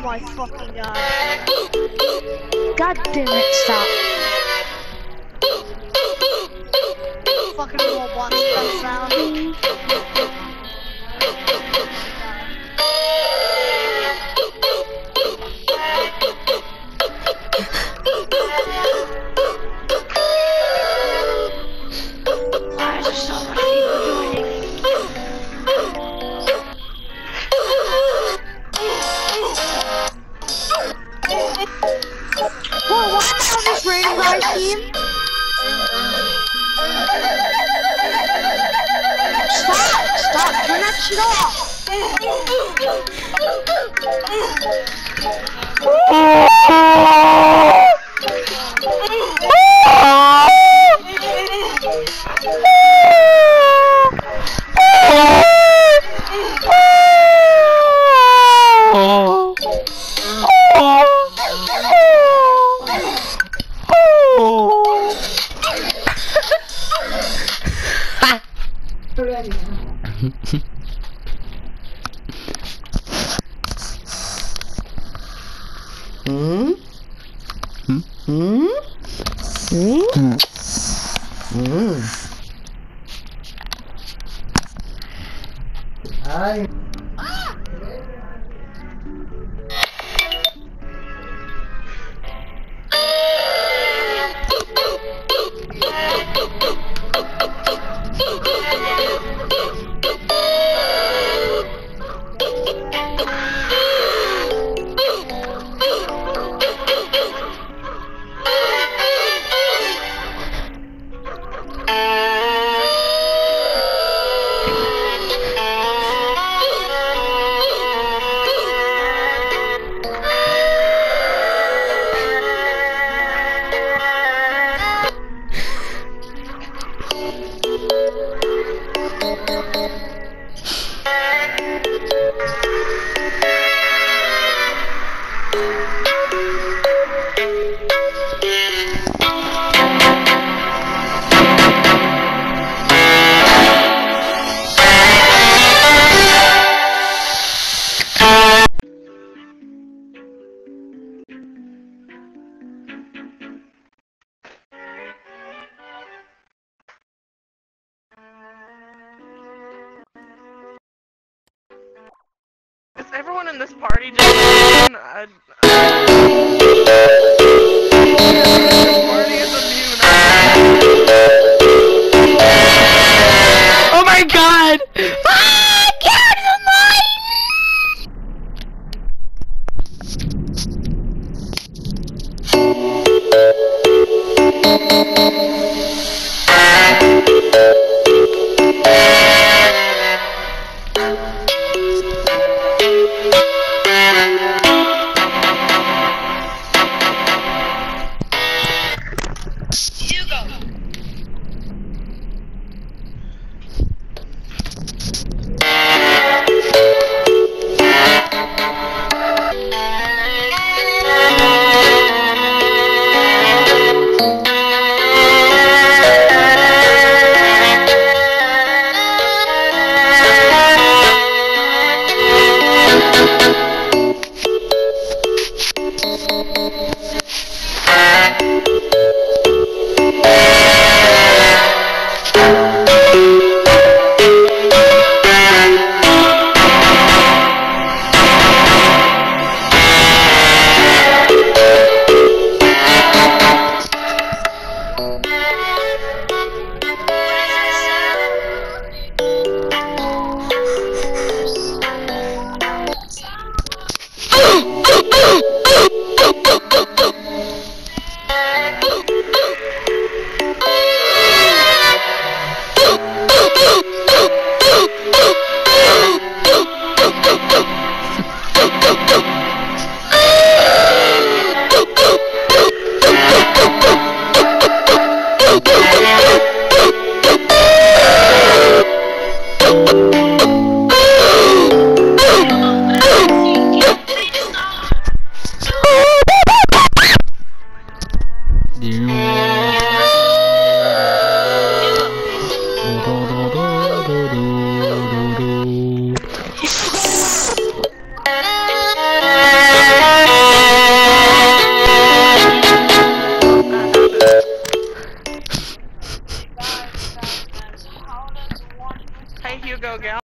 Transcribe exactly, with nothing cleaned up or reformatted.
my fucking god. God damn it, stop. Fucking Roblox that sound. Why is there so many people joining? Whoa, why am I on this random guy's team? Stop! Stop! Turn that shit off! Hmm? Hmm? Hmm? Hmm? Hmm? Ay. Is everyone in this party just I, I, this party is immune. Oh my god! Ah, get the Hugo Gal.